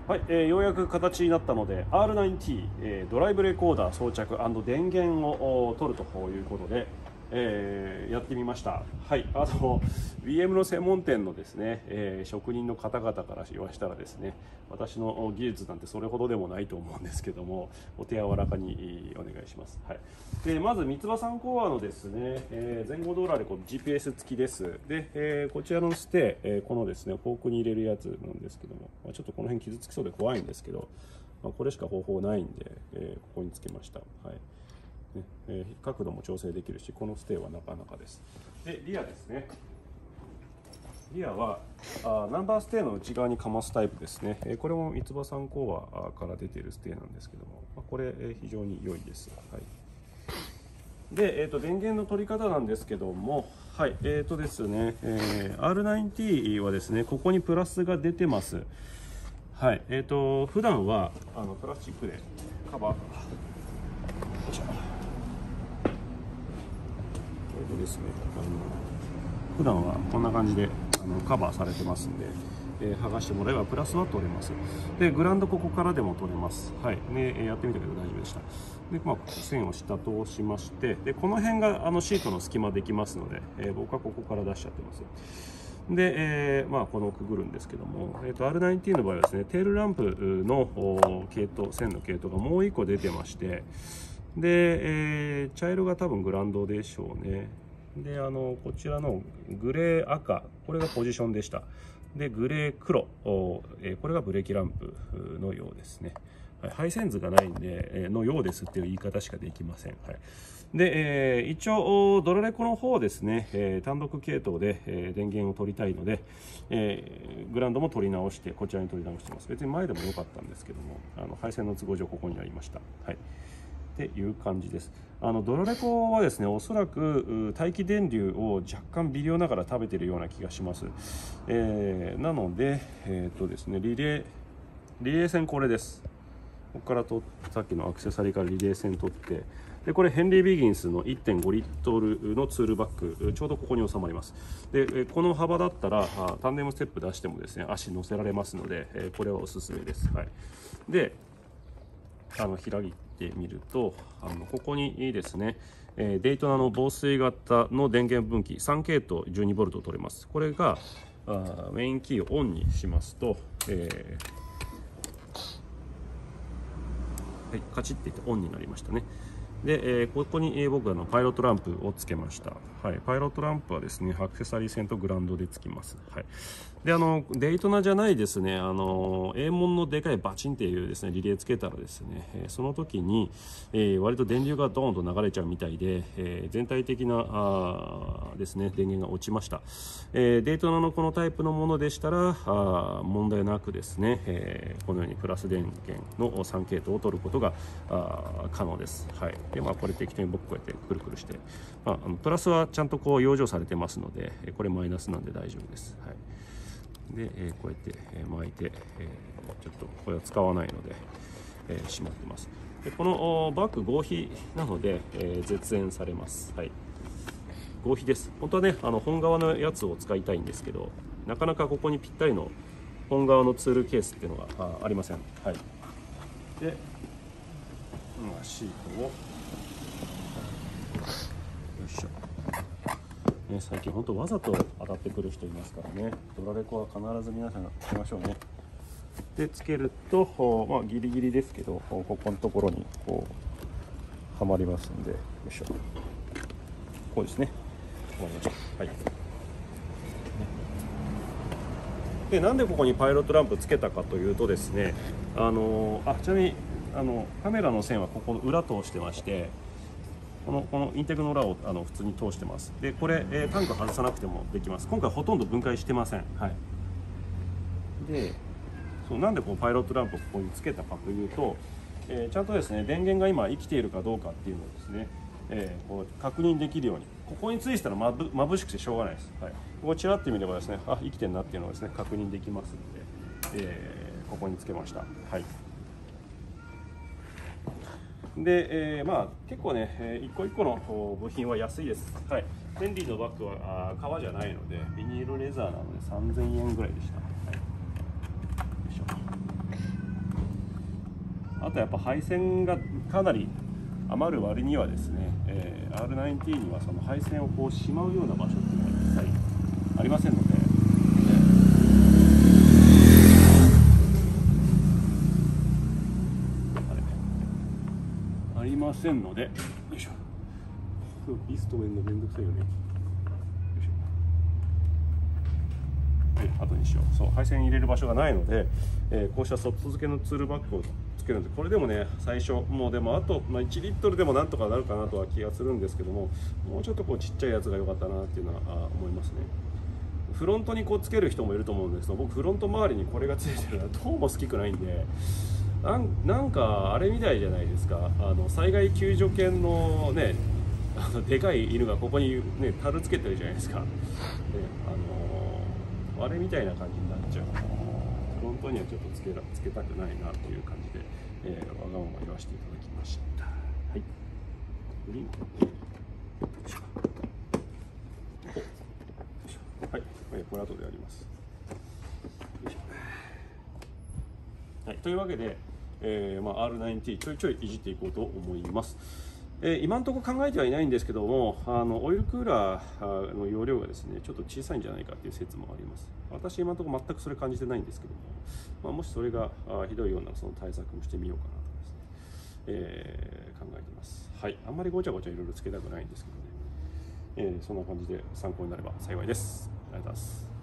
はい、ようやく形になったので R9T、ドライブレコーダー装着&電源を取るということで、やってみました。はい、BM の専門店のですね、職人の方々から言わしたらですね、私の技術なんてそれほどでもないと思うんですけども、お手柔らかにお願いします。はい、でまず三葉3コアのですね、前後ドーラーでGPS 付きです。で、こちらのステ、このですねフォークに入れるやつなんですけども、ちょっとこの辺傷つきそうで怖いんですけど、これしか方法ないんで、ここにつけました。はいね、角度も調整できるし、このステーはなかなかです。でリアですね。リアはナンバーステーの内側にかますタイプですね。これも三葉3コアから出ているステーなんですけども、これ非常に良いです。はい、で、電源の取り方なんですけども、はいですね、R9T はですね、ここにプラスが出てます。はい、普段はプラスチックでカバー。ですね、普段はこんな感じでカバーされてますんで、剥がしてもらえばプラスは取れます。でグランドここからでも取れます。はいね、やってみたけど大丈夫でした。で、線を下通しまして、でこの辺がシートの隙間できますので、僕はここから出しちゃってます。で、このくぐるんですけども、R9T の場合はですね、テールランプの系統、線の系統がもう1個出てまして、で、茶色が多分グランドでしょうね。でこちらのグレー赤、これがポジションでした。でグレー黒、これがブレーキランプのようですね。配線図がないんで、のようですっていう言い方しかできません。はい、で、一応ドラレコの方ですね、単独系統で、電源を取りたいので、グラウンドも取り直してこちらに取り直してます。別に前でも良かったんですけども、配線の都合上ここになりました。はいっていう感じです。ドラレコはですね、おそらく待機電流を若干微量ながら食べているような気がします。なので、ですね、リレー線これです。ここからさっきのアクセサリーからリレー線取って、でこれヘンリー・ビギンスの 1.5 リットルのツールバッグ、ちょうどここに収まります。でこの幅だったらタンデムステップ出してもですね、足乗せられますので、これはおすすめです。はい、で開いてみると、ここにですね、デイトナの防水型の電源分岐3系統 12V 取れます。これがメインキーをオンにしますと、はい、カチッていってオンになりましたね。で、ここに僕はパイロットランプをつけました。はい、パイロットランプはですね、アクセサリー線とグラウンドでつきます。はい、でデイトナじゃないですね、A 門のでかいバチンっていうですねリレーつけたらですね、その時に、割と電流がドーンと流れちゃうみたいで、全体的なですね電源が落ちました。デイトナのこのタイプのものでしたら問題なくですね、このようにプラス電源の3系統を取ることが可能です。はい、でこれ適当に僕こうやってくるくるして、プラスはちゃんとこう養生されてますので、これマイナスなんで大丈夫です。はい、で、こうやって巻いて、ちょっとこれは使わないので、しまってます。でこのバッグ合皮なので、絶縁されます。はい、合皮です。本当はね本革のやつを使いたいんですけど、なかなかここにぴったりの本革のツールケースっていうのがありません。はい、でシートをよいしょ、ね、最近本当わざと当たってくる人いますからね、ドラレコは必ず皆さんつけましょうね。でつけると、ギリギリですけどここのところにこうはまりますんで、よいしょ、こうですね、はまりました。はい、でなんでここにパイロットランプつけたかというとですね、ちなみにカメラの線はここの裏通してまして、このインテグの裏を普通に通してます。でこれ、タンク外さなくてもできます。今回ほとんど分解してません。はい、でなんでこうパイロットランプをここにつけたかというと、ちゃんとですね電源が今生きているかどうかっていうのをですね、こう確認できるように、ここについてたら眩しくてしょうがないです。はい、ここちらって見ればですね、生きてるなっていうのをですね確認できますので、ここにつけました。はい、で、結構ね、一個一個の部品は安いです。はい、ヘンリーのバッグは革じゃないのでビニールレザーなので3000円ぐらいでした。はい、よいしょ。 あとやっぱ配線がかなり余る割にはですね、R9T にはその配線をこうしまうような場所っていうのは一切ありませんので、ありませんので、よいしょ。リストめんのめんどくさいよね。よいしょ。はい、後にしよう。そう、配線入れる場所がないので、こうしたソフト付けのツールバッグをつけるんで、これでもね、最初もうでもあと、1リットルでもなんとかなるかなとは気がするんですけども、もうちょっとこうちっちゃいやつが良かったなっていうのは思いますね。フロントにこうつける人もいると思うんですけど、僕フロント周りにこれがついてるのはどうも好きくないんで、なんかあれみたいじゃないですか、災害救助犬のね、でかい犬がここにね樽つけてるじゃないですか。で、あれみたいな感じになっちゃう。フロントにはちょっとつけたくないなという感じで、わがまま言わせていただきました。はい。はい、これ後でやります。はい、というわけで、R9T ちょいちょいいじっていこうと思います。今のところ考えてはいないんですけども、オイルクーラーの容量がですねちょっと小さいんじゃないかという説もあります。私今のところ全くそれ感じてないんですけども、もしそれがひどいようなその対策もしてみようかなとですね、考えています。はい、あんまりごちゃごちゃいろいろつけたくないんですけどね、そんな感じで参考になれば幸いです。ありがとうございます。